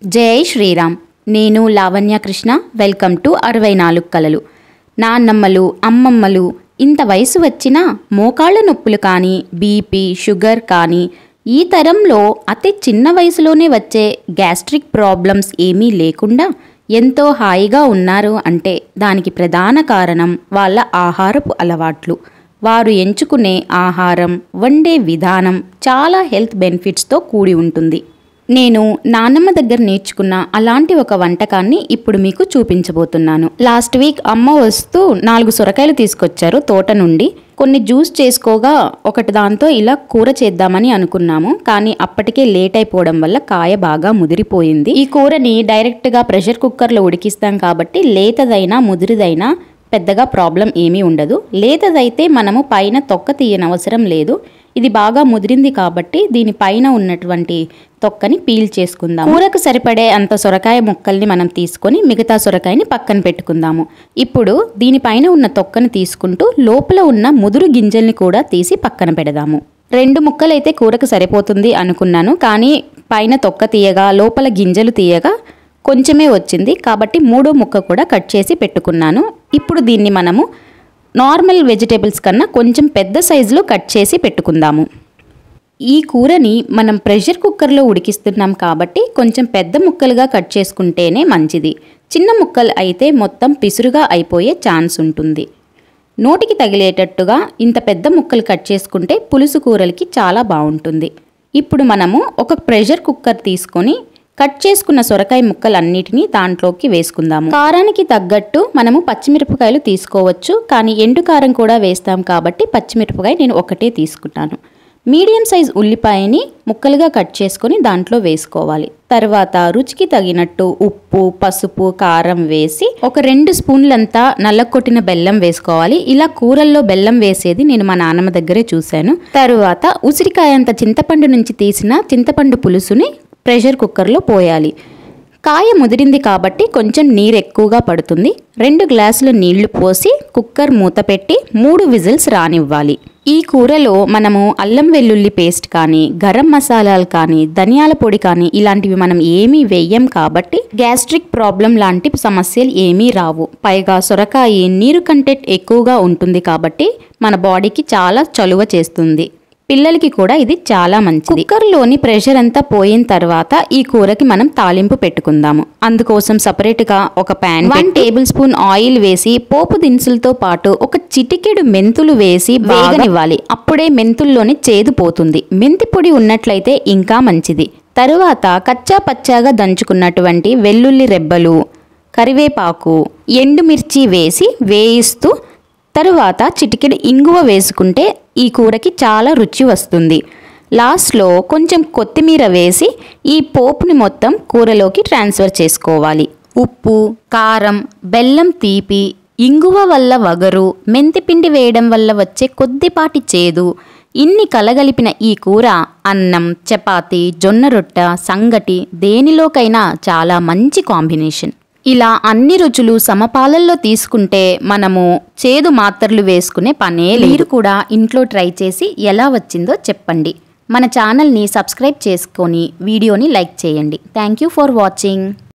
జై శ్రీరామ్. నేను Lavanya Krishna. Welcome to 64 కలలు. నాన్నమ్మలు, అమ్మమ్మలు ఇంత వయసు వచ్చినా మోకాళ్ళ నొప్పులు కానీ, బీపీ, షుగర్ కానీ, ఈ తరంలో అతి చిన్న వయసులోనే వచ్చే గ్యాస్ట్రిక్ ప్రాబ్లమ్స్ ఏమీ లేకుండా ఎంతో హాయిగా ఉన్నారు అంటే దానికి ప్రధాన కారణం వాళ్ళ ఆహారపు అలవాట్లు. వారు ఎంచుకునే ఆహారం, వండే విధానం చాలా హెల్త్ బెనిఫిట్స్తో కూడి ఉంటుంది. నేను నాన్నమ్మ దగ్గర నేర్చుకున్న అలాంటి ఒక వంటకాన్ని ఇప్పుడు మీకు చూపించబోతున్నాను. లాస్ట్ వీక్ అమ్మ వస్తూ 4 సొరకాయలు తీసుకొచ్చారు తోట నుండి. కొన్ని జ్యూస్ చేసుకోగా ఒకటి దాంతో ఇలా కూర చేద్దామని అనుకున్నాము. కానీ అప్పటికే లేట్ అయిపోవడం వల్ల కాయ బాగా ముదిరిపోయింది. ఈ కూరని డైరెక్ట్గా ప్రెషర్ కుక్కర్లో ఉడికిస్తాం కాబట్టి లేతదైనా ముదిరిదైనా పెద్దగా ప్రాబ్లం ఏమీ ఉండదు. లేతదైతే మనము పైన తొక్క తీయనవసరం లేదు. ఇది బాగా ముదిరింది కాబట్టి దీనిపైన ఉన్నటువంటి తొక్కని పీల్ చేసుకుందాం. కూరకు సరిపడే అంత సొరకాయ ముక్కల్ని మనం తీసుకొని మిగతా సొరకాయని పక్కన పెట్టుకుందాము. ఇప్పుడు దీనిపైన ఉన్న తొక్కను తీసుకుంటూ లోపల ఉన్న ముదురు గింజల్ని కూడా తీసి పక్కన పెడదాము. 2 ముక్కలైతే కూరకు సరిపోతుంది అనుకున్నాను. కానీ పైన తొక్క తీయగా లోపల గింజలు తీయగా కొంచెమే వచ్చింది కాబట్టి 3వ ముక్క కూడా కట్ చేసి పెట్టుకున్నాను. ఇప్పుడు దీన్ని మనము నార్మల్ వెజిటేబుల్స్ కన్నా కొంచెం పెద్ద సైజులో కట్ చేసి పెట్టుకుందాము. ఈ కూరని మనం ప్రెషర్ కుక్కర్లో ఉడికిస్తున్నాం కాబట్టి కొంచెం పెద్ద ముక్కలుగా కట్ చేసుకుంటేనే మంచిది. చిన్న ముక్కలు అయితే మొత్తం పిసురుగా అయిపోయే ఛాన్స్ ఉంటుంది. నోటికి తగిలేటట్టుగా ఇంత పెద్ద ముక్కలు కట్ చేసుకుంటే పులుసు కూరలకి చాలా బాగుంటుంది. ఇప్పుడు మనము ఒక ప్రెషర్ కుక్కర్ తీసుకొని కట్ చేసుకున్న సొరకాయ ముక్కలన్నిటినీ దాంట్లోకి వేసుకుందాము. కారానికి తగ్గట్టు మనము పచ్చిమిరపకాయలు తీసుకోవచ్చు. కానీ ఎండు కారం కూడా వేస్తాం కాబట్టి పచ్చిమిరపకాయ నేను ఒకటే తీసుకున్నాను. మీడియం సైజ్ ఉల్లిపాయని ముక్కలుగా కట్ చేసుకొని దాంట్లో వేసుకోవాలి. తర్వాత రుచికి తగినట్టు ఉప్పు, పసుపు, కారం వేసి ఒక 2 స్పూన్లంతా నల్లకొట్టిన బెల్లం వేసుకోవాలి. ఇలా కూరల్లో బెల్లం వేసేది నేను మా నాన్నమ్మ దగ్గరే చూశాను. తర్వాత ఉసిరికాయ అంత చింతపండు నుంచి తీసిన చింతపండు పులుసుని ప్రెషర్ కుక్కర్లో పోయాలి. కాయ ముదిరింది కాబట్టి కొంచెం నీరు ఎక్కువగా పడుతుంది. 2 గ్లాసుల నీళ్లు పోసి కుక్కర్ మూత పెట్టి 3 విజిల్స్ రానివ్వాలి. ఈ కూరలో మనము అల్లం వెల్లుల్లి పేస్ట్ కానీ, గరం మసాలాలు కానీ, ధనియాల పొడి కానీ ఇలాంటివి మనం ఏమీ వేయం కాబట్టి గ్యాస్ట్రిక్ ప్రాబ్లం లాంటి సమస్యలు ఏమీ రావు. పైగా సొరకాయ నీరు కంటెంట్ ఎక్కువగా ఉంటుంది కాబట్టి మన బాడీకి చాలా చలువ చేస్తుంది. పిల్లలకి కూడా ఇది చాలా మంచిది. కుక్కర్లోని ప్రెషర్ అంతా పోయిన తర్వాత ఈ కూరకి మనం తాలింపు పెట్టుకుందాము. అందుకోసం సపరేట్గా ఒక ప్యాన్ 1 టేబుల్ స్పూన్ ఆయిల్ వేసి పోపు దినుసులతో పాటు ఒక చిటికెడు మెంతులు వేసి వేగనివ్వాలి. అప్పుడే మెంతుల్లోని చేదు పోతుంది. మెంతి పొడి ఉన్నట్లయితే ఇంకా మంచిది. తరువాత కచ్చా పచ్చాగా దంచుకున్నటువంటి వెల్లుల్లి రెబ్బలు, కరివేపాకు, ఎండుమిర్చి వేసి వేయిస్తూ తరువాత చిటికెడు ఇంగువ వేసుకుంటే ఈ కూరకి చాలా రుచి వస్తుంది. లాస్ట్లో కొంచెం కొత్తిమీర వేసి ఈ పోపుని మొత్తం కూరలోకి ట్రాన్స్ఫర్ చేసుకోవాలి. ఉప్పు, కారం, బెల్లం తీపి, ఇంగువ వల్ల వగరు, మెంతిపిండి వేయడం వల్ల వచ్చే కొద్దిపాటి చేదు ఇన్ని కలగలిపిన ఈ కూర అన్నం, చపాతీ, జొన్న రొట్ట, సంగటి దేనిలోకైనా చాలా మంచి కాంబినేషన్. ఇలా అన్ని రుచులు సమపాలల్లో తీసుకుంటే మనము చేదు మాత్రలు వేసుకునే పనే లేదు. మీరు కూడా ఇంట్లో ట్రై చేసి ఎలా వచ్చిందో చెప్పండి. మన ఛానల్ని సబ్స్క్రైబ్ చేసుకొని వీడియోని లైక్ చేయండి. Thank you for watching.